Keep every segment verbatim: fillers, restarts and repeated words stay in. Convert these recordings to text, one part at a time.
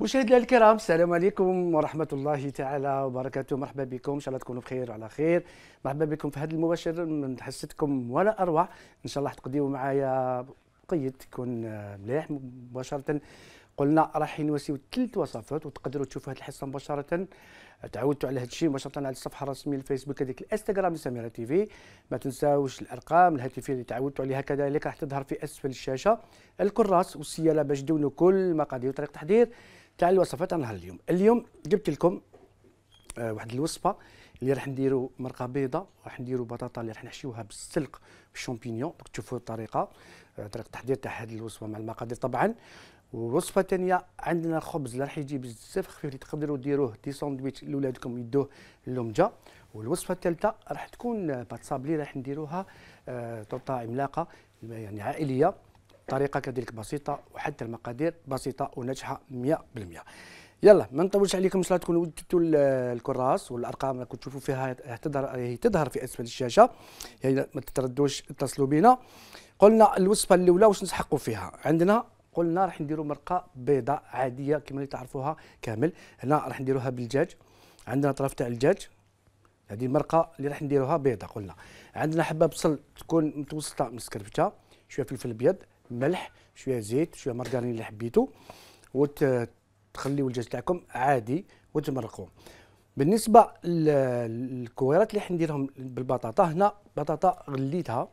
مشاهدينا الكرام، السلام عليكم ورحمة الله تعالى وبركاته. مرحبا بكم، إن شاء الله تكونوا بخير وعلى خير. مرحبا بكم في هذا المباشر من حصتكم ولا أروع. إن شاء الله تقضيوا معايا قيد تكون مليح. مباشرة قلنا راح نوسيو ثلاث وصفات وتقدروا تشوفوا هذه الحصة مباشرة. تعودتوا على هذا الشيء مباشرة على الصفحة الرسمية الفيسبوك، هذيك الانستغرام لسميرة تيفي. ما تنساوش الأرقام الهاتفية اللي تعودتوا عليها كذلك راح تظهر في أسفل الشاشة. الكراس والسيالة باش تدونوا كل مقادير وطريقة تحضير تاع الوصفات تاع نهار اليوم. اليوم جبت لكم آه واحد الوصفه اللي راح نديروا مرقه بيضاء، راح نديروا بطاطا اللي راح نحشيوها بالسلق بالشامبينيون. تشوفوا الطريقه آه طريقه التحضير تاع هذه الوصفه مع المقادير طبعا. ووصفه ثانيه عندنا خبز اللي راح يجي بزاف خفيف اللي تقدروا ديروه دي ساندويتش لاولادكم يدوه اللمجه. والوصفه الثالثه راح تكون بات صابلي راح نديروها آه طرطه عملاقه يعني عائليه. طريقة كذلك بسيطة وحتى المقادير بسيطة وناجحة مئة بالمئة. يلا ما نطولش عليكم، ان شاء الله تكونوا وجدتوا الكراس والارقام اللي كنتوا تشوفوا فيها تظهر هي تظهر في اسفل الشاشة. يعني ما تتردوش اتصلوا بنا. قلنا الوصفة الاولى واش نسحقوا فيها. عندنا قلنا راح نديروا مرقة بيضاء عادية كما اللي تعرفوها كامل. هنا راح نديروها بالدجاج. عندنا طرف تاع الدجاج، هذه المرقة اللي راح نديروها بيضاء. قلنا عندنا حبة بصل تكون متوسطة مسكرفتة، شوية فلفل ابيض، ملح، شويه زيت، شويه مارغرين اللي حبيتو، وتخليو الدجاج تاعكم عادي وتمرقوه. بالنسبه للكويرات اللي حنديرهم بالبطاطا، هنا بطاطا غليتها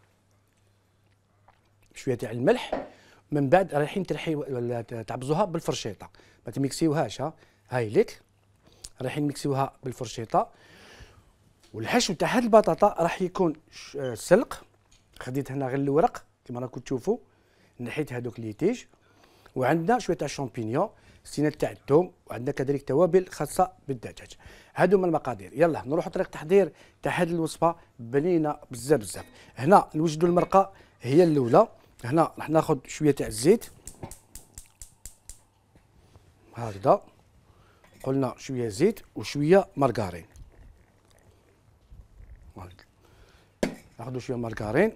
شويه تاع الملح، من بعد رايحين ترحي ولا تعبزوها بالفرشيطه، ما تميكسيوهاش. ها هاي لك رايحين نميكسيوها بالفرشيطه. والحشو تاع هاد البطاطا راح يكون سلق. خديت هنا غير الورق كما راكم تشوفوا، نحيت هذوك اللي تيج. وعندنا شويه تاع الشامبينيون، سينات تاع الثوم، وعندنا كذلك توابل خاصه بالدجاج. هادو هما المقادير. يلا نروحوا طريقه تحضير تاع هذه الوصفه بنينه بزاف بزاف. هنا نوجدوا المرقه هي الاولى. هنا راح ناخذ شويه تاع الزيت هكذا. قلنا شويه زيت وشويه مارغرين. ناخذوا شويه مارغرين.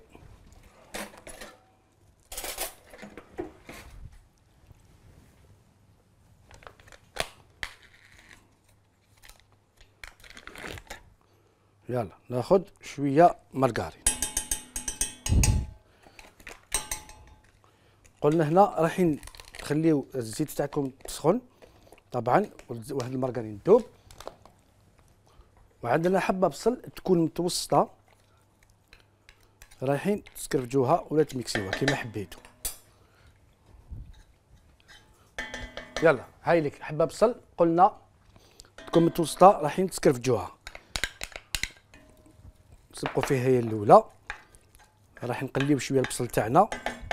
يلا ناخذ شويه مارغرين. قلنا هنا رايحين تخليو الزيت تاعكم تسخن طبعا، وهذا المارغرين يذوب. وعندنا حبه بصل تكون متوسطه، رايحين تسكرفجوها ولا تميكسيوها كما حبيتوا. يلا هاي لك حبه بصل قلنا تكون متوسطه، رايحين تسكرفجوها. نسبقوا فيها هي الاولى. راح نقليو شويه البصل تاعنا.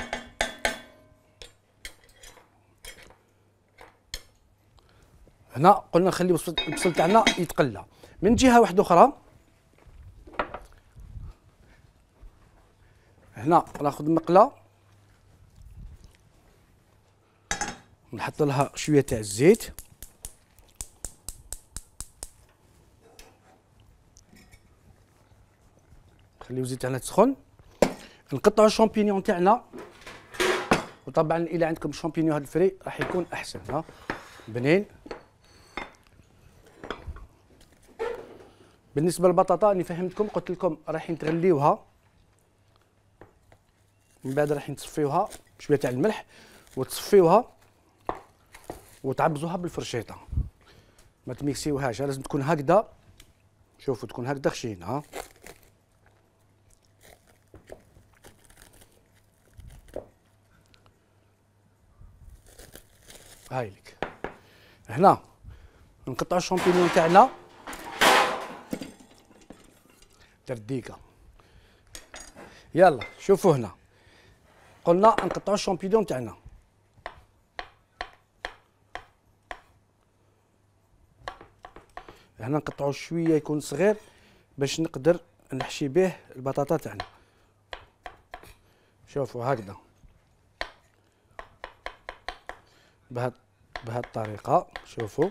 هنا قلنا نخليو البصل تاعنا يتقلى. من جهه واحده اخرى هنا ناخذ مقله نحط لها شويه تاع الزيت. نخليو الزيت تاعنا تسخن. نقطعوا الشامبينيون تاعنا، وطبعا الى عندكم الشامبينيون هاد الفري راح يكون احسن. ها بنين. بالنسبه للبطاطا اللي فهمتكم قلت لكم رايحين تغليوها، من بعد رايحين تصفيوها بشويه تاع الملح وتصفيوها وتعبزوها بالفرشيطه، ما تميكسيوهاش. لازم تكون هكذا، شوفوا تكون هكذا خشينه. ها هاي لك. هنا نقطعوا الشامبينيون تاعنا تاع الديكه. يلا شوفوا هنا قلنا نقطعوا الشامبينيون تاعنا. هنا نقطعوا شويه يكون صغير باش نقدر نحشي به البطاطا تاعنا. شوفوا هكذا بهاد بهاد الطريقه. شوفوا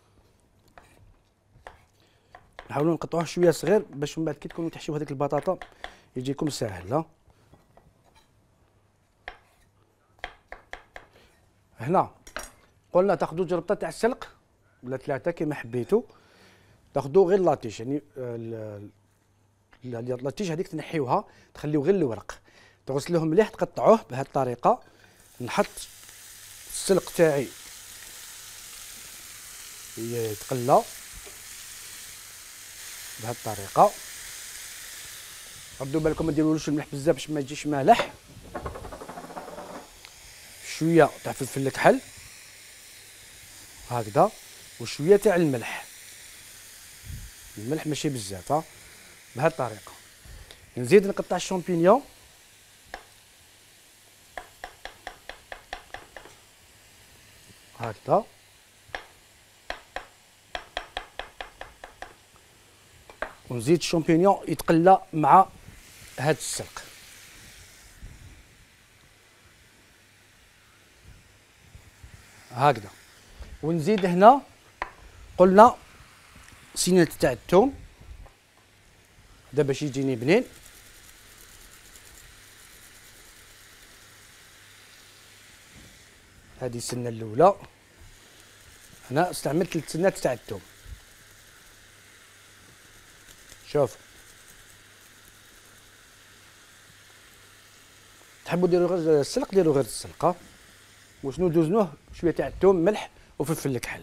نحاولوا نقطعوه شويه صغير باش من بعد كي تكونوا تحشيو هذيك البطاطا يجيكم ساهل. هنا قلنا تاخذوا جربطه تاع السلق ولا ثلاثه كما حبيتوا، تاخذوا غير لاطيش يعني لاطيش هذيك تنحيوها تخليو غير الورق، تغسلوه مليح تقطعوه بهذه الطريقه. نحط السلق تاعي يتقلى بهذه الطريقه. ردوا بالكم ما ديرولوش الملح بزاف باش ما يجيش مالح. شويه تاع فلفل الكحل هكذا وشويه تاع الملح، الملح ماشي بزاف ها، بهذه الطريقه. نزيد نقطع الشامبينيون هكذا، ونزيد الشامبينيون يتقلى مع هذا السلق. هكذا، ونزيد هنا قلنا سنة تاع الثوم هذا باش يجيني بنين. هذه السنة الأولى، هنا استعملت ثلاث سنات تاع الثوم. شوف تحبوا ديروا غير السلق ديروا غير السلقه، وشنو دوزنوه شويه تاع الثوم ملح وفلفل الكحل.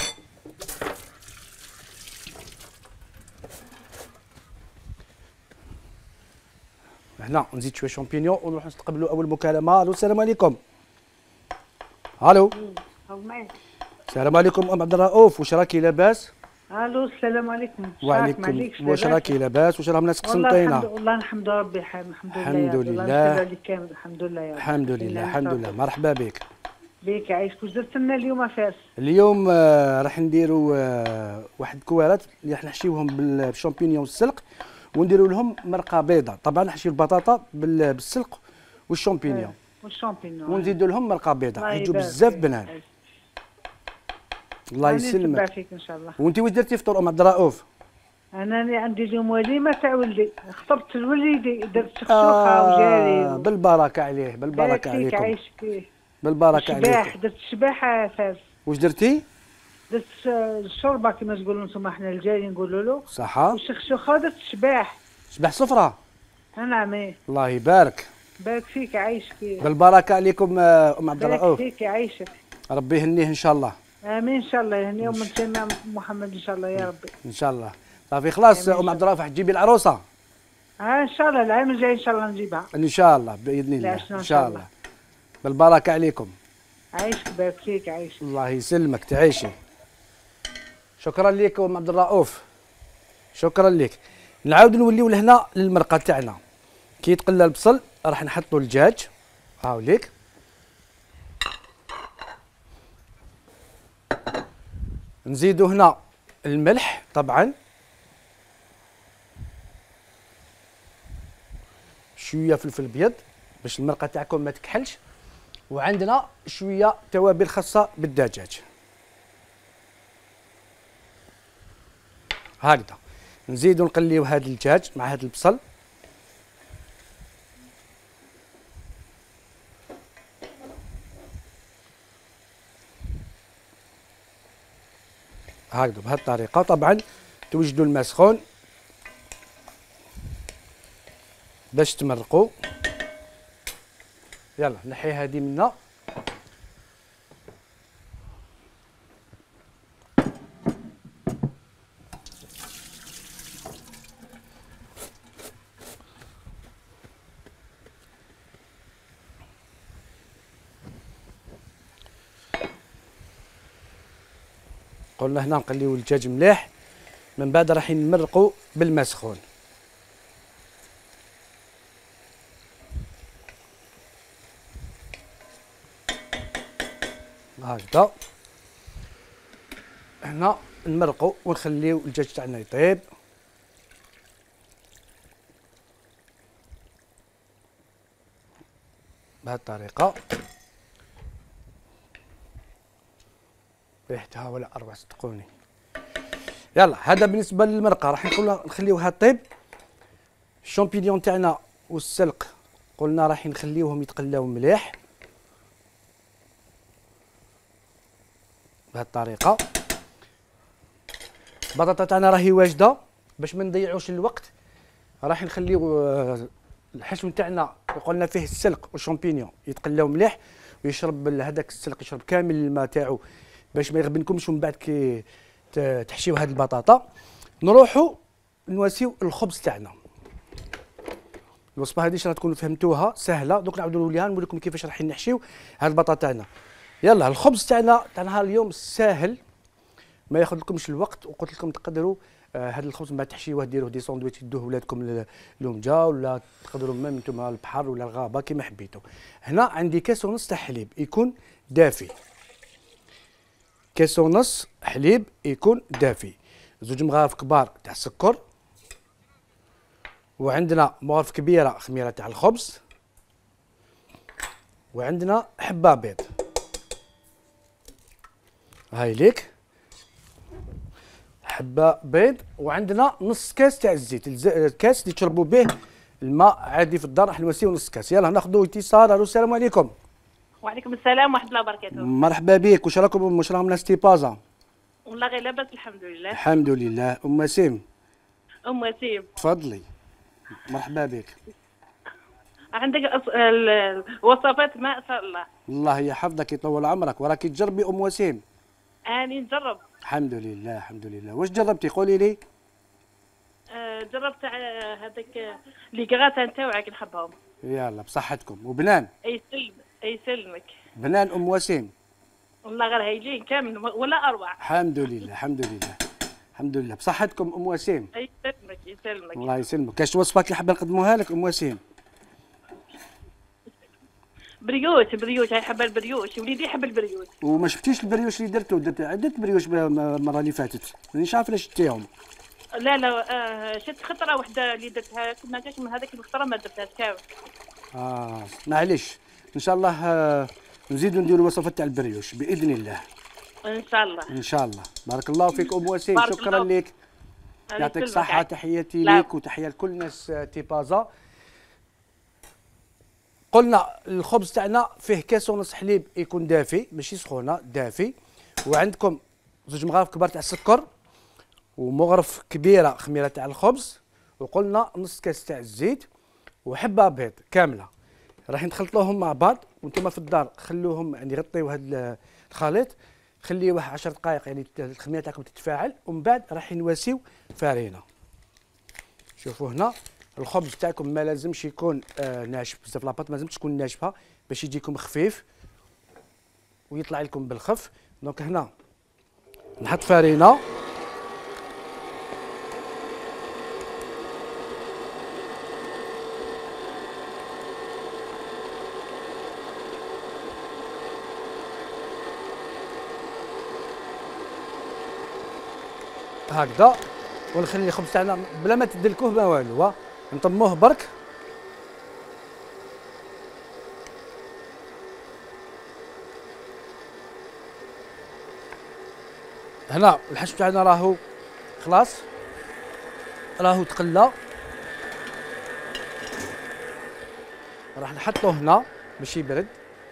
هنا نزيد شويه شامبينيون ونروح نستقبلوا اول مكالمه. الو السلام عليكم. الو السلام عليكم ام عبد الرؤوف، واش راكي لاباس؟ الو السلام عليكم. وعليكم واش راكي لاباس؟ واش راهم ناسك قسنطينه؟ والله الحمد ربي حال الحمد لله. الحمد لله الحمد لله يا رب. الحمد لله الحمد لله. مرحبا بك. بيك يعيشك. واش درت لنا اليوم فاس؟ اليوم آه راح نديروا آه واحد الكوارات اللي راح نحشيوهم بالشامبينيون والسلق، ونديروا لهم مرقه بيضاء. طبعا نحشيو البطاطا بالسلق والشامبينيون والشامبينيون ونزيدوا لهم مرقه بيضاء، يجوا بزاف بنان. الله يسلمك. فيك ان شاء الله. وانت واش درتي فطور ام عبد الرؤوف؟ انا اللي عندي اليوم وليمه تاع ولدي، خطبت لوليدي درت شخشوخه آه وجاري. بالبركه عليه بالبركه عليكم. عايشك بالبركه عليكم. شباح درت شباحه فاس. واش درتي؟ درت الشوربه كما تقولوا انتم احنا الجاري نقولوا له. صحه. وشخشوخه درت شباح. شباح صفرة. نعم. الله يبارك. بارك فيك عايشك. بالبركه عليكم ام عبد الرؤوف. بارك فيك يعيشك. ربي يهنيه ان شاء الله. امين ان شاء الله يهنيه ومن سيدنا محمد ان شاء الله يا ربي. ان شاء الله. صافي خلاص ام عبد الرؤوف تجيبي العروسه. اه ان شاء الله العام الجاي ان شاء الله نجيبها. ان شاء الله باذن الله ان شاء الله. بالبركه عليكم. عايشك بارك فيك عايشك. الله يسلمك تعيشي. شكرا لك ام عبد الرؤوف. شكرا لك. نعاود نوليو لهنا للمرقه تاعنا. كي يتقلى البصل راح نحطوا الدجاج. هاوليك. نزيدوا هنا الملح طبعا، شويه فلفل ابيض باش المرقه تاعكم ما تكحلش، وعندنا شويه توابل خاصه بالدجاج. هكذا نزيدوا نقليو هذا الدجاج مع هذا البصل. هكذا بهذه الطريقه. طبعا توجدوا الماء سخون باش تمرقوا. يلا نحي هذه منا. قلنا هنا نقليو الدجاج مليح، من بعد راح نمرقوا بالماء سخون. هكذا هنا نمرقوا ونخليو الدجاج تاعنا يطيب. بهذه الطريقه. ريحتها ولا اروع صدقوني. يلا هذا بالنسبه للمرقه راح نخليوها طيب. الشامبينيون تاعنا والسلق قلنا راح نخليوهم يتقلاو مليح. بهذه الطريقه. البطاطا تاعنا راهي واجده. باش ما نضيعوش الوقت راح نخليو آه، الحشو تاعنا قلنا فيه السلق والشامبينيون يتقلاو مليح ويشرب هذاك السلق، يشرب كامل الماء تاعو باش ما يغبنكمش. ومن بعد كي تحشيو هذه البطاطا نروحوا نواسيو الخبز تاعنا. الوصفه هذه راح تكونوا فهمتوها سهله. دوك نعاودوا نوليها نقول لكم كيفاش راح نحشيو هذه البطاطا تاعنا. يلا الخبز تاعنا تاع نهار اليوم ساهل ما ياخذ لكمش الوقت، وقلت لكم تقدروا هذا آه الخبز من بعد تحشيوه ديروه دي ساندويتش تدوه ولادكم لومجا، ولا تقدروا ميم نتوما البحر ولا الغابه كيما حبيتوا. هنا عندي كاس ونص تاع حليب يكون دافي، كاس ونص حليب يكون دافي، زوج مغارف كبار تاع السكر، وعندنا مغرف كبيره خميره تاع الخبز، وعندنا حبه بيض هاي ليك حبه بيض، وعندنا نص كاس تاع الزيت، الكاس اللي تشربوا به الماء عادي في الدار راح نوسيو نص كاس. يلا ناخذوا اتصال. الو السلام عليكم. وعليكم السلام ورحمه الله وبركاته. مرحبا بك. واش راكم واش راهم ناس تيبازا؟ والله غير لاباس الحمد لله. الحمد لله. ام سيم ام وسيم تفضلي. مرحبا بك. عندك الوصفات ما شاء الله. الله يحفظك يطول عمرك. وراكي تجربي ام وسيم؟ اني نجرب. الحمد لله الحمد لله. واش جربتي قولي لي؟ أه جربت هذاك لي كغاتان تاوعك نحبهم. يلا بصحتكم. وبنان؟ اي سلم اي سلمك. بنان ام وسيم؟ والله غير هايلين كامل ولا اروع. الحمد لله الحمد لله الحمد لله. بصحتكم ام وسيم؟ اي سلمك يسلمك. الله يسلمك. كاش وصفات اللي حابه نقدموها لك ام وسيم؟ بريوش بريوش هاي حبه البريوش، وليدي يحب البريوش. وما شفتيش البريوش اللي درتو؟ درت عدة بريوش المره اللي فاتت مانيش عارف علاش شتيهم. لا لا آه شفت خطره واحده اللي درتها كنا جاش من هذاك الخطره ما درتهاش كامل. اه معليش ان شاء الله آه نزيدوا نديروا وصفات تاع البريوش باذن الله. ان شاء الله ان شاء الله. بارك الله فيك ام وسيم. شكرا لك. يعطيك الصحه. تحياتي لك وتحيه لكل ناس تيبازا. قلنا الخبز تاعنا فيه كاس ونص حليب يكون دافي ماشي سخونه دافي، وعندكم زوج مغارف كبار تاع السكر، ومغرف كبيره خميره تاع الخبز، وقلنا نص كاس تاع الزيت، وحبه بيض كامله. راح نخلطوهم مع بعض وانتم في الدار خلوهم يعني غطيو هذا الخليط، خليوه عشر دقائق يعني الخميره تاعكم تتفاعل، ومن بعد راح نواسيو فارينه. شوفوا هنا الخبز تاعكم ما لازمش يكون آه ناشف بزاف، لاباط ما لازمش تكون ناشفه باش يجيكم خفيف ويطلع لكم بالخف. دونك هنا نحط فارينه، هكذا، ونخلي الخبز تاعنا بلا ما تدلكوه ما والو، نطموه برك. هنا الحشو تاعنا راهو خلاص راهو تقلى، راح نحطوه هنا باش يبرد.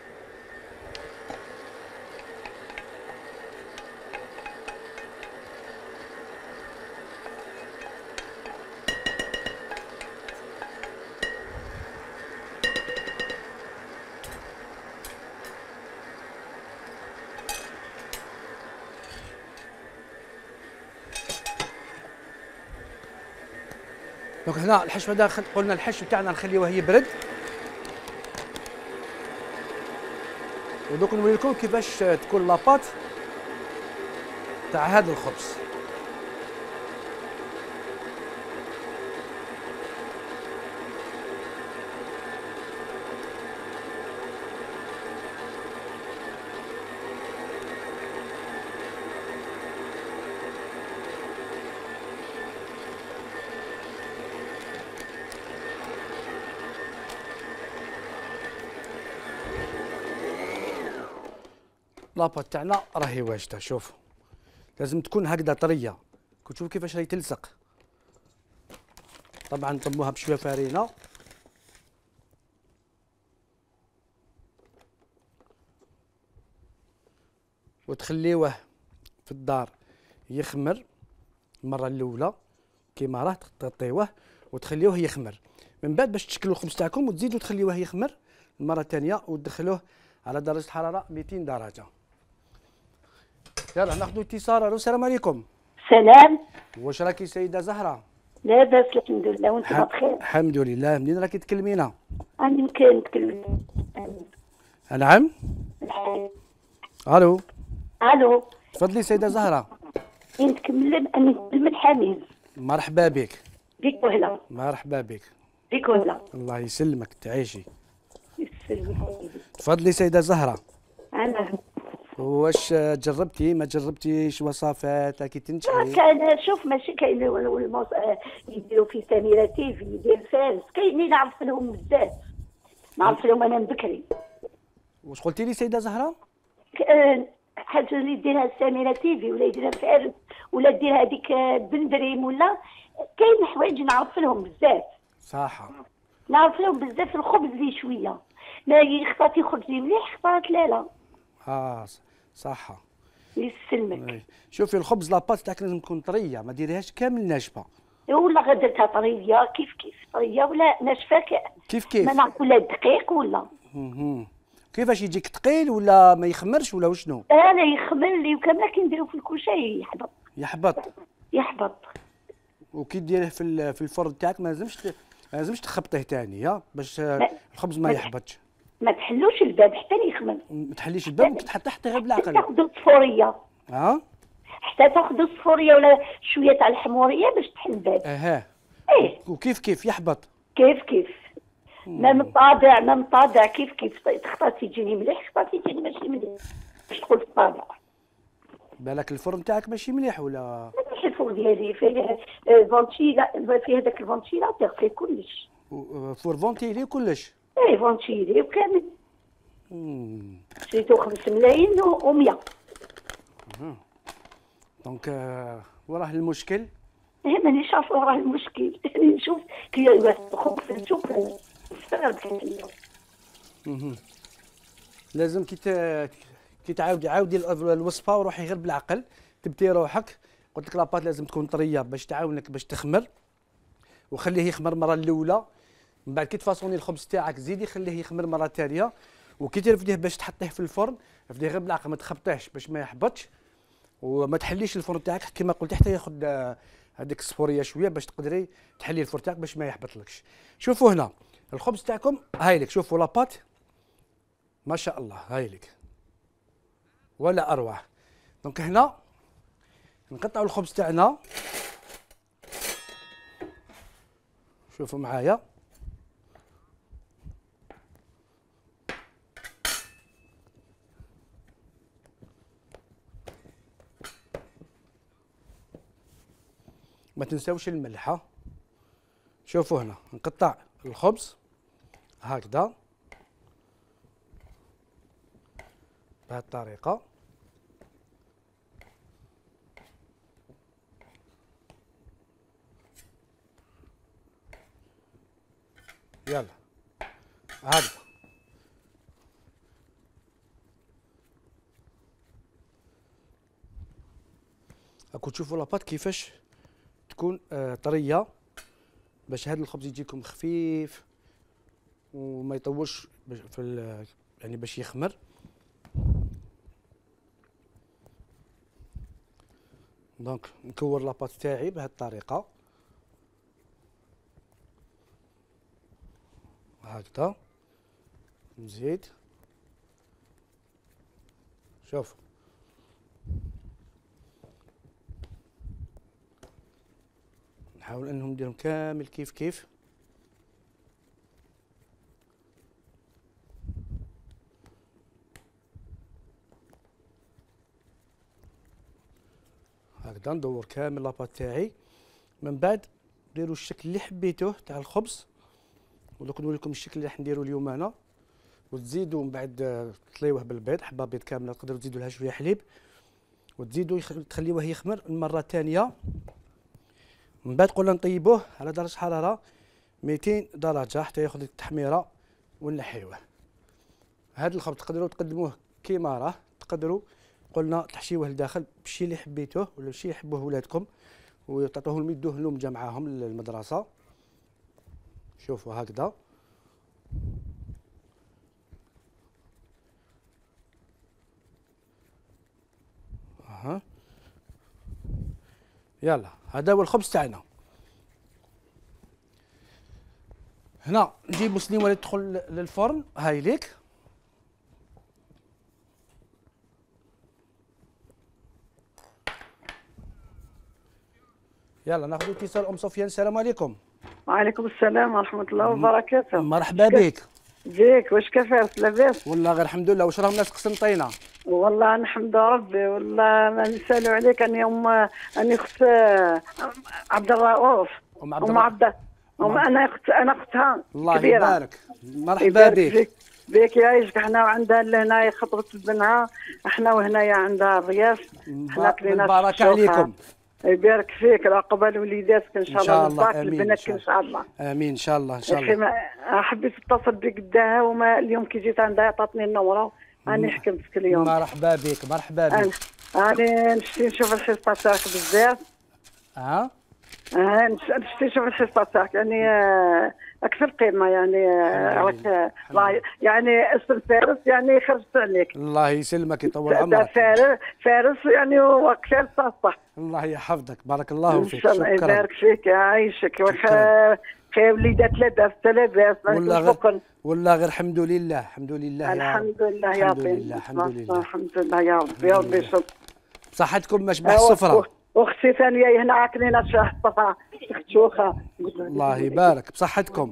دونك هنا الحشو هذا قلنا الحشو تاعنا نخليوه يبرد، ودوك نوري لكم كيفاش تكون لاباط تاع هذا الخبز. لاباط تاعنا راهي واجده. شوفوا لازم تكون هكذا طريه، شوفوا كيفاش راهي تلصق. طبعا نطموها بشويه فارينه، وتخليوه في الدار يخمر المره الاولى كيما راه تغطيوه وتخليوه يخمر. من بعد باش تشكلوا الخبز تاعكم وتزيدوا تخليوه يخمر المره الثانيه وتدخلوه على درجه حراره مئتين درجه. يلا ناخذوا اتصال. الو السلام عليكم. سلام. واش راكي سيده زهره؟ لاباس الحمد لله وانتم بخير؟ الحمد لله. منين راكي تكلمينا؟ انا يمكن نتكلم. نعم. الو. الو. تفضلي سيده زهره. نتكلم انا نتكلم الحميد. مرحبا بك. بك وهلا. مرحبا بك. بك وهلا. الله يسلمك تعيشي. يسلمك حبيبي. تفضلي سيده زهره. انا واش جربتي ما جربتيش وصفات كي تنجحي؟ كان شوف ماشي كاين الموس... يديروا في سميره تيفي يدير فارس كاينين نعرف لهم بزاف نعرف لهم انا من بكري. واش قلتي لي سيده زهره؟ حاجه اللي يديرها سميره تيفي ولا يديرها فارس ولا دير هذيك بندريم ولا كاين حوايج نعرف لهم بزاف. صح. نعرف لهم بزاف. الخبز لي شويه ما يخطات يخرج لي مليح خطات لا لا. اه صح. يسلمك. شوفي الخبز لاباط تاعك لازم تكون طريه ما ديريهاش كامل ناشفه. ولا غدرتها طريه كيف كيف طريه ولا ناشفه كيف كيف ما نعرف ولا دقيق ولا. اها كيفاش يجيك ثقيل ولا ما يخمرش ولا وشنو؟ انا يخمر لي وكامله كي نديرو في الكوشاي يحبط. يحبط. يحبط. وكي ديره في في الفرن تاعك ما لازمش ما لازمش تخبطيه ثاني ها باش الخبز ما يحبطش. ما تحلوش الباب حتى يخمر. ما تحليش الباب وتحط حتى غير بالعقل. تاخذوا الصفوريه. ها؟ حتى تاخذوا الصفوريه ولا شويه تاع الحموريه باش تحل الباب. اها. ايه. وكيف كيف يحبط؟ كيف كيف. ما مطابع ما مطابع كيف كيف تخطات يجيني مليح خطات يجيني ماشي مليح باش تدخل في الطابع. بالك الفرن تاعك ماشي مليح ولا؟ ماشي الفرن ديالي فيه فونتيلا فيه هذاك الفونتيلاتور فيه كلش. فور فونتيلي كلش؟ ايه فونتيلي وكامل. شريتو خمس ملايين و مية. دونك وراه المشكل؟ ايه مانيش عارفه وراه المشكل. نشوف كي الخبز نشوف لازم كي كي تعاودي عاودي الوصفه وروحي غير بالعقل تبتي روحك. قلت لك لاباط لازم تكون طريه باش تعاونك باش تخمر وخليه يخمر المره الاولى. من بعد كي تفاصوني الخبز تاعك زيدي خليه يخمر مره ثانيه. وكي ترفديه باش تحطيه في الفرن رفديه غير بالعقل ما تخبطيهش باش ما يحبطش. وما تحليش الفرن تاعك كما قلت حتى ياخذ هذيك الصفوريه شويه باش تقدري تحلي الفرن تاعك باش ما يحبطلكش. شوفوا هنا الخبز تاعكم هاي لك. شوفوا لاباط ما شاء الله هاي لك ولا اروع. دونك هنا نقطعوا الخبز تاعنا. شوفوا معايا ما تنساوش الملح. شوفوا هنا نقطع الخبز هكذا بهذه الطريقة. يلا هكذا. راكم تشوفوا لاباط كيفاش تكون آه طريه باش هذا الخبز يجيكم خفيف وما يطولش في يعني باش يخمر. دونك نكور لاباط تاعي بهذه الطريقه هكذا. نزيد شوف نحاول انهم نديرهم كامل كيف كيف. هكذا ندور كامل لاباط تاعي. من بعد ديروا الشكل اللي حبيتوه تاع الخبز. ودوك نوري لكم الشكل اللي راح نديرو اليوم انا. وتزيدوا من بعد تطليوه بالبيض حبه بيض كامله تقدروا تزيدوا لها شويه حليب وتزيدوا تخليوه يخمر المره الثانيه. من بعد قلنا نطيبوه على درجه حراره مئتين درجه حتى ياخذ التحميره ونحيوه. هذا الخبز تقدروا تقدموه كيما راه تقدروا قلنا تحشيوه لداخل بالشيء اللي حبيتوه ولا الشيء اللي يحبوه ولادكم، وتعطوه لهم يدوه لهم جا معاهم للمدرسه. شوفوا هكذا. اها يلا هذا هو الخبز تاعنا. هنا نجيبو سنيوه اللي تدخل للفرن، هاي ليك. يلا ناخذ اتصال ام سفيان. السلام عليكم. وعليكم السلام ورحمة الله وبركاته. مرحبا بك. جيك واش كيفاش لاباس؟ والله غير الحمد لله. واش راهم الناس قسنطينه؟ والله نحمد ربي. والله ما نسالوا عليك اني ام اني اخت عبد الرؤوف. ام عبد ام عبد ام انا اخت انا اختها الله كبيرة. يبارك. مرحبا بك. بك يعيشك. حنا وعندها هنايا خطبت بنها، حنا وهنايا عندها الرياف. حنا كلينا البركه عليكم. يبارك فيك. العقبه لوليداتك ان شاء الله. الله. الله لبناتك ان شاء الله. امين ان شاء الله ان شاء الله. حبيت اتصل بك قداها، وما اليوم كي جيت عندها عطاتني النمره راني حكمتك اليوم. مرحبا بك مرحبا بك. انا نشتي نشوف الحصه تاعك بزاف. ها اه نشتي نشوف الحصه تاعك يعني اكثر قيمه يعني. راك يعني اسم فارس يعني خرجت عليك. الله يسلمك يطول عمرك. فارس فارس يعني وكثر صح. الله يحفظك. بارك الله فيك. شكرا. الله يبارك فيك يعيشك. واخا خير وليدات لاباس لاباس. والله غير والله غير الحمد لله الحمد لله الحمد لله يا ربي. الحمد لله الحمد لله يا ربي يا ربي يشكرك. صحتكم ما شبح السفره. واختي ثانيه هنا عاكلين شاح الصفا اخت شوخه. الله يبارك بصحتكم.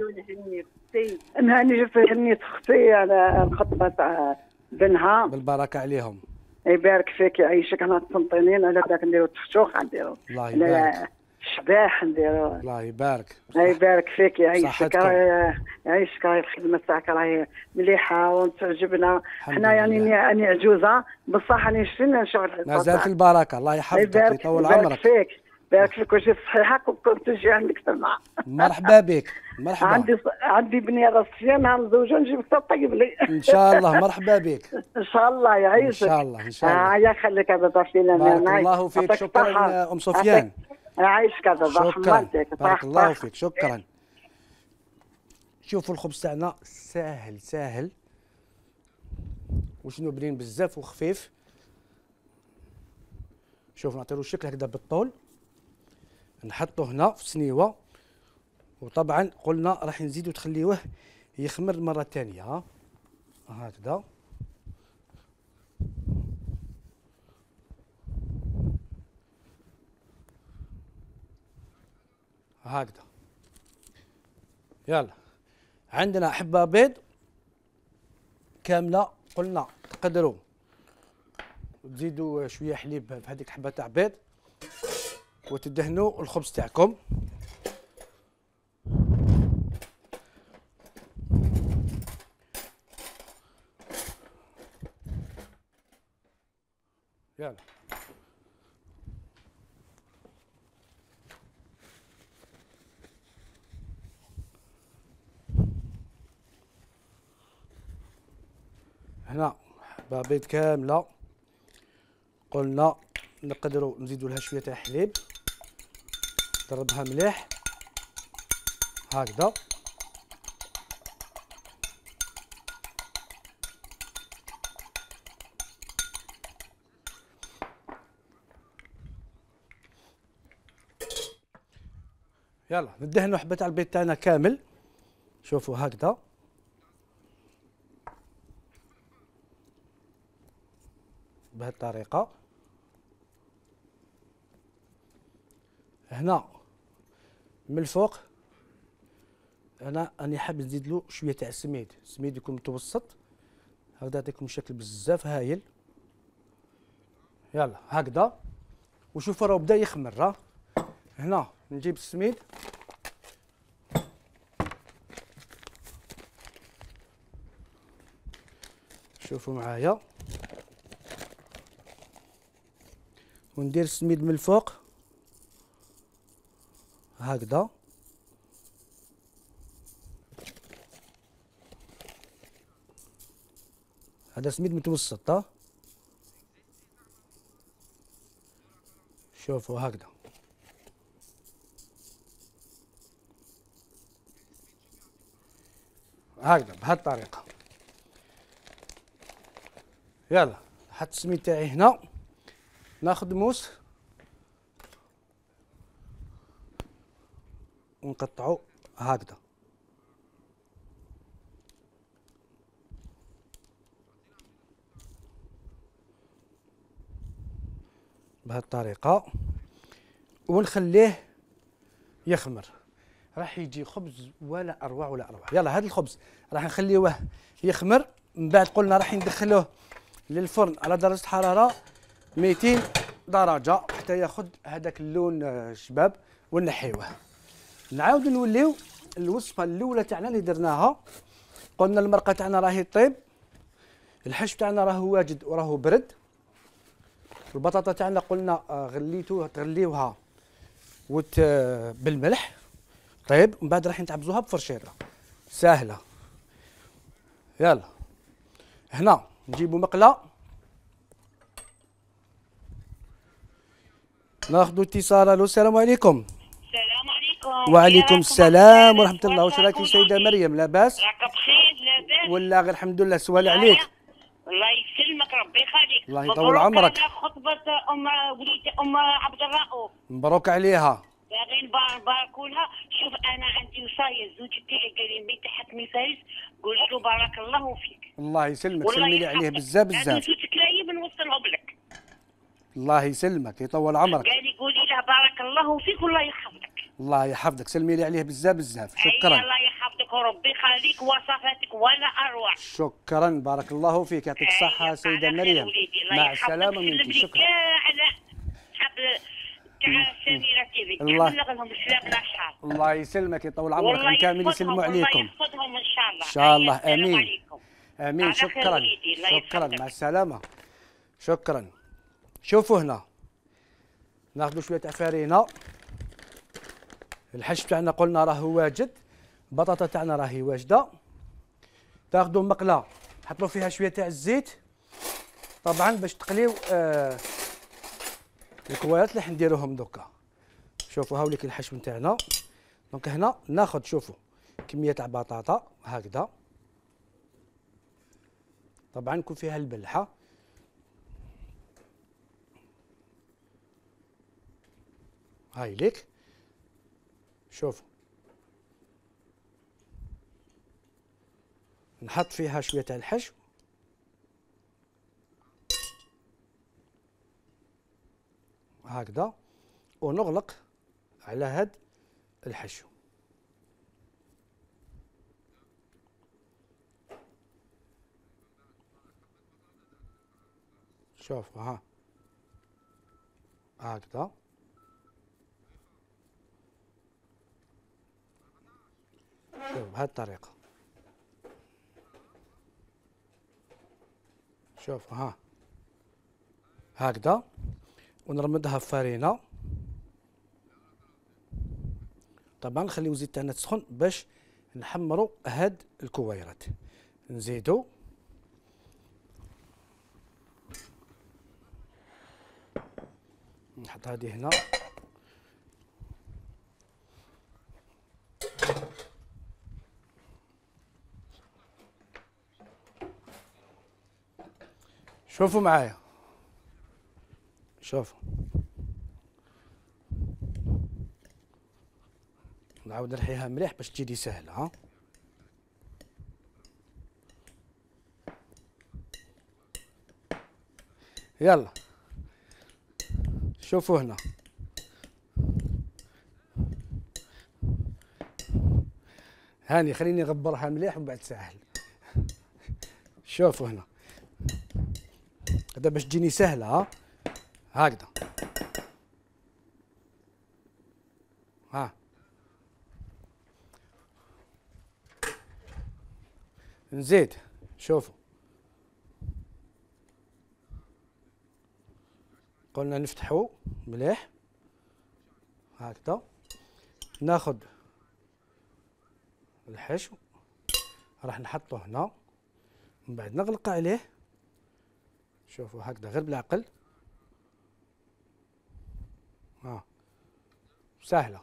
نهاني جبت هنيت اختي على الخطبه تاع بنها. بالبركه عليهم. يبارك فيك يعيشك. انا تنطينين على ذاك نديرو تفتوخ نديرو. الله يبارك. شباح نديرو. الله يبارك. يبارك فيك يعيشك. يعيشك. راهي الخدمه تاعك راهي مليحه وتعجبنا. حنا يعني اني عجوزه بصح راني شفت نشوف الحصه. مازالت البركه. الله يحفظك يطول عمرك. يبارك فيك. بارك فيك. واش صحيحه كنت تجي عندك تما. مرحبا بك. مرحبا. عندي عندي بنيه راسيه نهار نزوجو نجيب طيب لي. ان شاء الله. مرحبا بك. ان شاء الله يعيشك. ان شاء الله ان شاء الله. اه يا خليك هذا فينا. بارك الله فيك. شكرا ام سفيان. يعيشك. هذا شكرا. بارك الله فيك. شكرا. شوفوا الخبز تاعنا ساهل ساهل وشنو بنين بزاف وخفيف. شوف نعطيو الشكل هكذا بالطول، نحطو هنا في سنيوه، وطبعا قلنا راح نزيدو تخليوه يخمر مره ثانيه. ها هكذا. هكذا. يلا عندنا حبه بيض كامله. قلنا تقدروا تزيدوا شويه حليب في هذيك حبه تاع بيض وتدهنوا الخبز تاعكم. يلا هنا حبه بيض كامله. قلنا نقدروا نزيدوا لها شويه تاع حليب، ضربها مليح هكذا. يلا ندهنوا حبه تاع البيض تاعنا كامل. شوفوا هكذا. بهذه الطريقه. هنا من الفوق انا راني حاب نزيد له شويه تاع السميد. السميد يكون متوسط هكذا يعطيكم شكل بزاف هايل. يلا هكذا. وشوفوا راه بدا يخمر. راه هنا نجيب السميد شوفوا معايا، وندير السميد من الفوق هكذا. هذا سميد متوسط. ها شوفوا هكذا. هكذا بهذه الطريقة. يلا حط السميد تاعي هنا، ناخذ موس ونقطعو هكذا. بهذه الطريقة ونخليه يخمر، راح يجي خبز ولا اروع ولا اروع. يلا هذا الخبز راح نخليوه يخمر، من بعد قلنا راح ندخلوه للفرن على درجة حرارة مئتين درجة حتى ياخذ هذاك اللون شباب، ونحيوه. نعاود نوليو الوصفة الأولى تاعنا اللي درناها. قلنا المرقة تاعنا راهي طيب، الحشو تاعنا راهو واجد وراهو برد، البطاطا تاعنا قلنا غليتوها تغليوها وت بالملح. طيب من بعد راح نتعبزوها بفرشيطه سهله. يلا هنا نجيبوا مقله، ناخذوا اتصال. الو السلام عليكم. السلام عليكم. وعليكم السلام ورحمه الله. واش راكي سيده مريم؟ لاباس؟ راك بخير؟ لاباس ولا غير الحمد لله. سؤال عليك. الله يسلمك ربي يخليك. الله يطول عمرك. مبروك على خطبة ام وليد ام عبد الرؤوف. مبروك عليها. باغي نباركوا لها. شوف انا عندي وصايه الزوج تاعي قال لي ملي تحكمي فارس قلت له بارك الله فيك. الله يسلمك، سلمي لي عليه بزاف بزاف. هادو زوج كلايب نوصلهم لك. الله يسلمك يطول عمرك. قال لي قولي له بارك الله فيك والله يحفظك. الله يحفظك، سلمي لي عليه بزاف بزاف. شكرا. أي الله يحفظك وربي يخليك وصفاتك ولا اروع. شكرا بارك الله فيك، يعطيك الصحة سيدة مريم. مع السلامة منك. شكرا. على صحاب تاع سميرة تيفي. الله لهم السلام الاشهر. الله يسلمك يطول عمرك، من كامل يسلموا عليكم. الله يحفظهم ان شاء الله. ان شاء الله. السلام امين عليكم. امين. شكرا شكرا. يحفظك. مع السلامة. شكرا. شوفوا هنا ناخذوا شوية عفارينة، الحشو تاعنا قلنا راهو واجد، البطاطا تاعنا راهي واجده. تاخذوا مقله تحطوا فيها شويه تاع الزيت طبعا باش تقليو آه الكوارات اللي حنديروهم دوكا. شوفوا هاوليك الحشو تاعنا. دونك هنا ناخذ شوفوا كميه تاع بطاطا هكذا، طبعا يكون فيها البلحه. هاي ليك. شوفوا نحط فيها شويه تاع الحشو هكذا، ونغلق على هاد الحشو. شوفوا ها هكذا. شوفوا بهذه الطريقة. شوفوا ها هكذا، ونرمدها في فرينة. طبعا نخليو الزيت تاعنا تسخن باش نحمروا هاد الكويرات. نزيدو نحط هذه هنا. شوفوا معايا، شوفوا نعاود نرحيها مليح باش تجي لي سهله. ها يلا شوفوا هنا هاني خليني اغبرها مليح ومن بعد سهل. شوفوا هنا هذا باش تجيني سهله. ها هكذا. ها نزيد. شوفوا قلنا نفتحو مليح هكذا. ناخذ الحشو راح نحطه هنا، من بعد نغلق عليه. شوفوا هكذا غير بالعقل. سهله.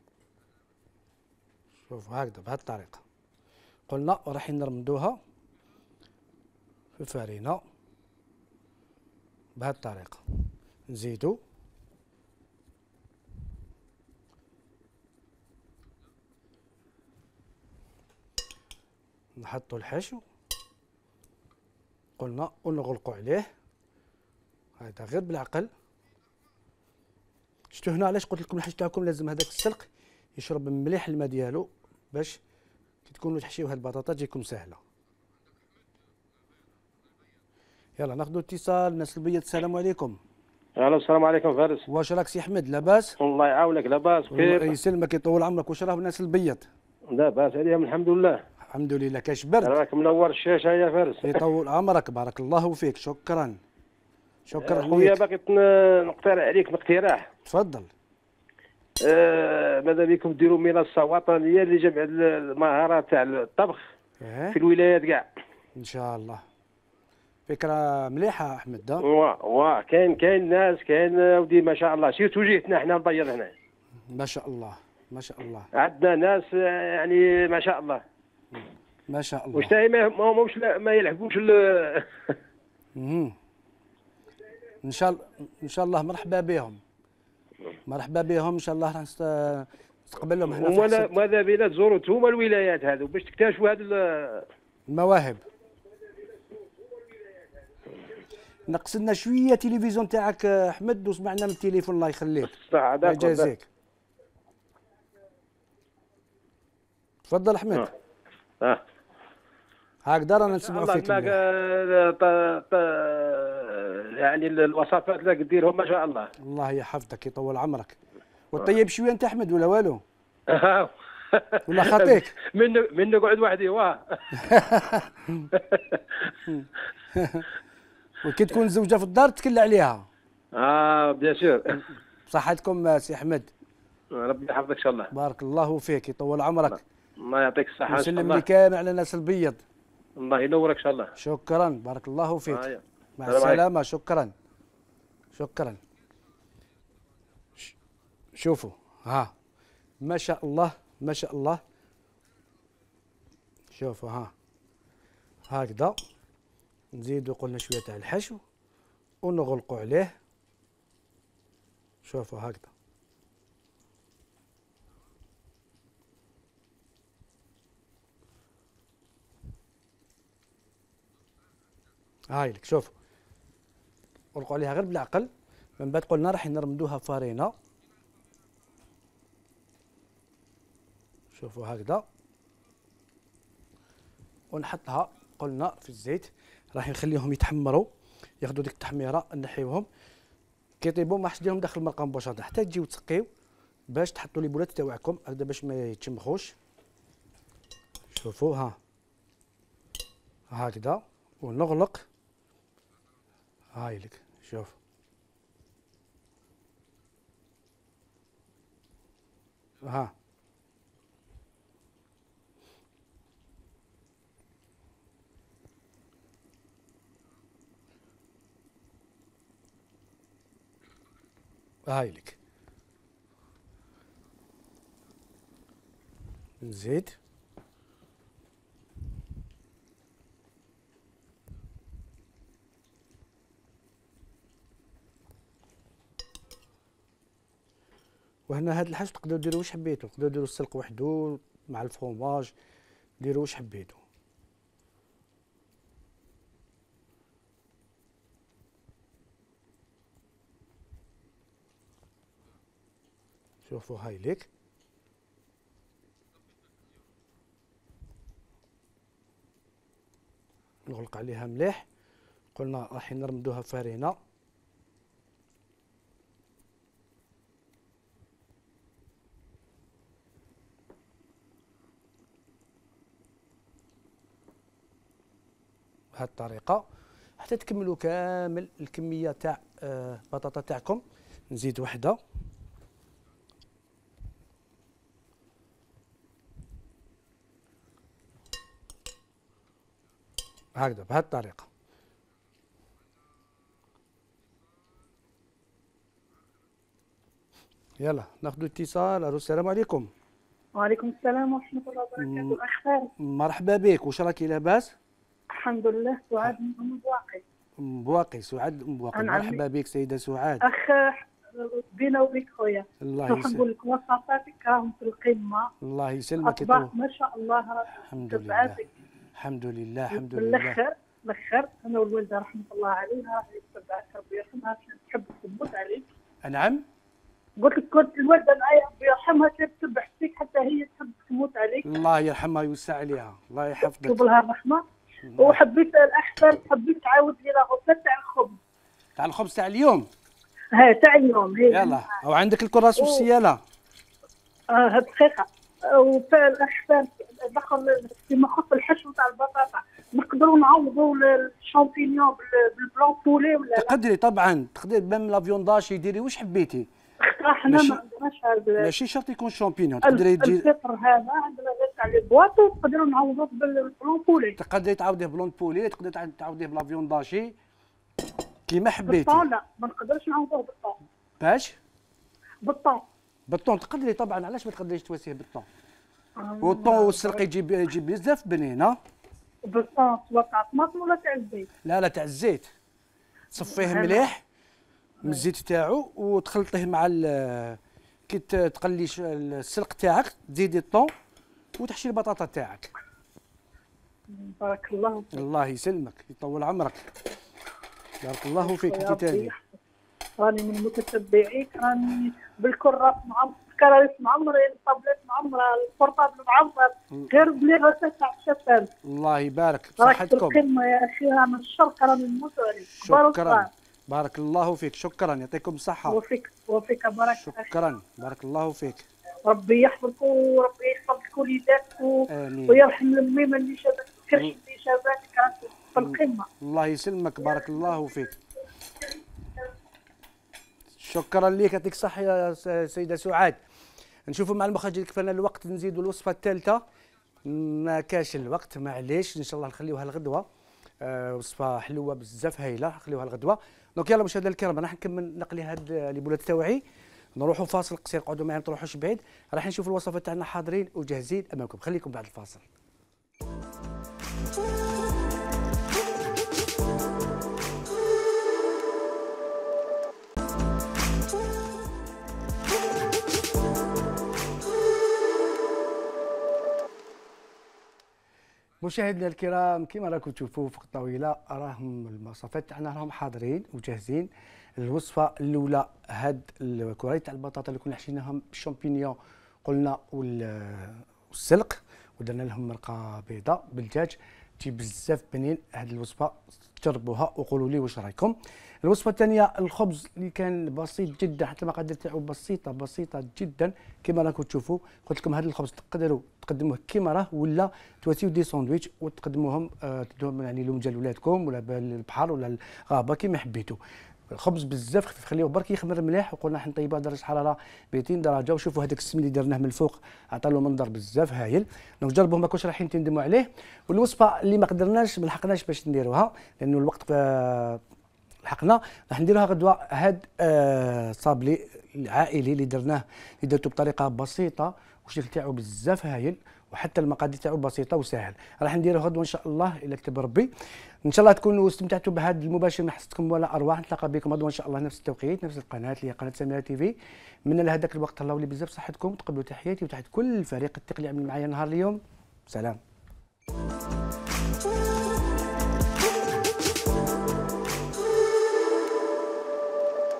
شوف هكذا بهذه الطريقه. قلنا راح نرمدوها في الفرينه بهذه الطريقه. نزيدو نحطوا الحشو قلنا ونغلقوا عليه. هذا غير بالعقل. شفتوا هنا علاش قلت لكم الحشو تاعكم لازم هذاك السلق يشرب مليح الماء ديالو باش كي تكونوا تحشيو هاد البطاطا تجيكم سهله. يلا ناخذوا اتصال. ناس البيض السلام عليكم. الو السلام عليكم فارس. واش راك سي احمد لاباس؟ الله يعاونك لاباس كيف؟ يسلمك يطول عمرك. واش راه الناس البيض؟ لاباس عليهم الحمد لله. الحمد لله. كاش برد؟ راك منور الشاشه يا فارس. يطول عمرك بارك الله فيك. شكرا شكرا خويا باغي نقترح عليك اقتراح. تفضل. آه ماذا بكم ديروا منصه وطنيه لجمع المهارات تاع الطبخ إيه؟ في الولايات كاع. ان شاء الله فكره مليحه احمد. وا وا كاين كاين ناس كاين ودي ما شاء الله سيرتو جيتنا حنا نبيض هنا. ما شاء الله ما شاء الله. عندنا ناس يعني ما شاء الله ما شاء الله. واش تاهي ما همش ما يلعبوش امم ان شاء الله ان شاء الله مرحبا بهم مرحبا بهم ان شاء الله راح نستقبلهم هنا في حسن. ماذا بينا تزوروا انتم الولايات هذو باش تكتشفوا هذه المواهب. نقصنا شويه تلفزيون تاعك احمد وسمعنا من التليفون الله يخليك. صح الله يجازيك. تفضل احمد. اه, آه. هكذا رانا نسمعوا فيك. يعني الوصفات اللي ديرهم ما شاء الله. الله يحفظك يطول عمرك. وطيب شويه انت احمد ولا والو؟ ولا خاطيك؟ من من نقعد وحدي واه. وكي تكون زوجه في الدار تكل عليها. اه بيان سور. بصحتكم سي احمد. ربي يحفظك ان شاء الله. بارك الله فيك يطول عمرك. الله يعطيك الصحه. نسلم لي كامل على الناس البيض. الله ينورك ان شاء الله. شكرا بارك الله فيك. آه مع السلامه. شكرا شكرا. شوفوا ها ما شاء الله ما شاء الله. شوفوا ها هكذا نزيدوا قلنا شويه تاع الحشو ونغلقوا عليه. شوفوا هكذا. هاي لك شوفوا غلقوا عليها غير بالعقل. من بعد قلنا راح نرمدوها فارينه. شوفوا هكذا ونحطها قلنا في الزيت. راح نخليهم يتحمروا ياخذوا ديك التحميره نحيوهم كي يطيبوا ما حش ديرهم داخل المرقه مباشره حتى تجيو تسقيو باش تحطوا لي بولات تاعكم هكذا باش ما يتشمخوش. شوفوا ها هكذا ونغلق. هاي لك شوف ها هاي لك نزيد وهنا هاد الحاج تقدروا ديروا واش حبيتوا. تقدروا ديروا السلق وحده مع الفرomاج ديروا واش حبيتوا. شوفوا هاي ليك نغلق عليها مليح. قلنا راح نرمدوها فارينه. بهذه الطريقه حتى تكملوا كامل الكميه تاع البطاطا تاعكم. نزيد وحده هكذا بهذه الطريقه. يلا ناخذ اتصال. الو السلام عليكم. وعليكم السلام ورحمة الله وبركاته. الأخ خالد. مرحبا بك، واش راكي لاباس؟ الحمد لله. سعاد من بواقي. بواقي، سعاد من بواقي. مرحبا بك سيدة سعاد. أخ بينا وبيك خويا. الله يسلمك. نقول لك وصفاتك راهم في القمة. الله يسلمك. أطباق ما شاء الله. الحمد لله. الحمد لله الحمد لله. بالأخر بالأخر أنا والوالدة رحمة الله عليها هي تبعك ربي يرحمها كانت تحب تموت عليك. نعم. قلت لك كنت الوالده معايا ربي يرحمها كانت تتبع فيك حتى هي تحب تموت عليك. الله يرحمها ويوسع عليها، الله يحفظك. يكتب لها الرحمه. وحبيت الاحسن حبيت تعاود لي لا غرفه تاع الخبز. تاع الخبز تاع اليوم. ها تاع اليوم هي. يلا، او عندك الكراس والسياله. اه دقيقه. وتاع الاحسن دخل فيما يخص الحشو تاع البطاطا نقدروا نعوضوا الشامبينيون بالبلون بولي ولا لا؟ تقدري طبعا، تقدري ميم لا فيونداشي ديري واش حبيتي. احنا ما عندناش هذا. ماشي شرط يكون شامبينيون، تقدري تجي الفطر هذا عندنا غير تاع لي بواطو نقدروا نعوضوه بالبلون بولي. تقدري تعوضيه بلون بولي، تقدري تعوضيه بلا فيونداشي كيما حبيتي. بالطون لا ما نقدرش نعوضوه بالطون. باش؟ بالطون. بالطون تقدري طبعا، علاش ما تقدريش تواسيه بالطون؟ آه والطون والسلق يجيب يجيب بزاف بنينه. بالطون سواء تاع الطماطم ولا تاع الزيت؟ لا لا تاع الزيت. تصفيه مليح من الزيت تاعو وتخلطيه مع كي تقلي السلق تاعك، تزيدي الطون وتحشي البطاطا تاعك. بارك الله فيك. الله يسلمك، يطول عمرك. بارك الله فيك. انت تاني راني من متتبعيك، راني بالكراس معمر، الكراريس معمره، الطابلات معمره، البورطابل معمر، غير بلي غسالة تاع الشفان. الله يبارك بصحتكم. راك القمه يا اخي، انا الشرق راني نموت عليك. شكرا. بارك الله فيك، شكرا، يعطيكم الصحة. وفيك وفيك بارك. شكرا، بارك الله فيك. ربي يحفظك وربي يحفظ لك وليداتك ويرحم الميمة اللي شابك الكرش اللي شابك راك في القمة. الله يسلمك، بارك الله فيك. شكرا لك، يعطيك الصحة يا سيدة سعاد. نشوفوا مع المخرج اللي كفانا الوقت نزيدوا الوصفة الثالثة. ما كاش الوقت معليش، ان شاء الله نخليوها الغدوة. أه وصفة حلوة بزاف هايلة، نخليوها الغدوة. دونك يلا مشاهدينا الكرام، راح نكمل نقلي هاد لي بولات تاوعي، نروحوا فاصل قصير، قعدوا معايا ما تروحوش بعيد، راح نشوفوا الوصفات تاعنا حاضرين وجاهزين امامكم، خليكم بعد الفاصل. مشاهدينا الكرام، كما راكم تشوفوا فوق الطاوله راهم الوصفات تاعنا راهم حاضرين وجاهزين. الوصفه الاولى هاد الكرات تاع البطاطا اللي كنا حشيناهم بالشامبينيون قلنا والسلق، ودرنا لهم مرقه بيضاء بالدجاج، تجي بزاف بنين. هاد الوصفه جربوها وقولوا لي واش رايكم. الوصفه الثانيه الخبز اللي كان بسيط جدا، حتى المقادير تاعو بسيطه بسيطه جدا كما راكم تشوفوا. قلت لكم هذا الخبز تقدروا تقدموه كيما راه ولا تواسيو دي ساندويتش وتقدموهم آه تدوهم يعني لومجه لولادكم ولا بالبحر ولا الغابه كيما حبيتوا. الخبز بزاف خفيف، خليوه برك يخمر مليح، وقلنا راح نطيبوه درجه حراره مئتين درجه. وشوفوا هذاك السم اللي درناه من الفوق عطى له منظر بزاف هايل. دونك جربوه، ما كنتش رايحين تندموا عليه. والوصفه اللي ما قدرناش ما لحقناش باش نديروها لانه الوقت آه لحقنا، راح نديروها غدوه. هاد آه صابلي العائلي اللي درناه اللي درتو بطريقه بسيطه والشكل تاعو بزاف هايل، وحتى المقادير تاعو بسيطه وسهل. راح نديروه غدوه ان شاء الله الا كتب ربي. ان شاء الله تكونوا استمتعتوا بهذا المباشر ما حسيتكم ولا ارواح. نتلاقى بكم غدوه ان شاء الله نفس التوقيت نفس القناه اللي هي قناه سميره تي في. من لهذاك الوقت الله ولي بزاف صحتكم، تقبلوا تحياتي وتحية كل الفريق التقني اللي عمل معايا نهار اليوم. سلام.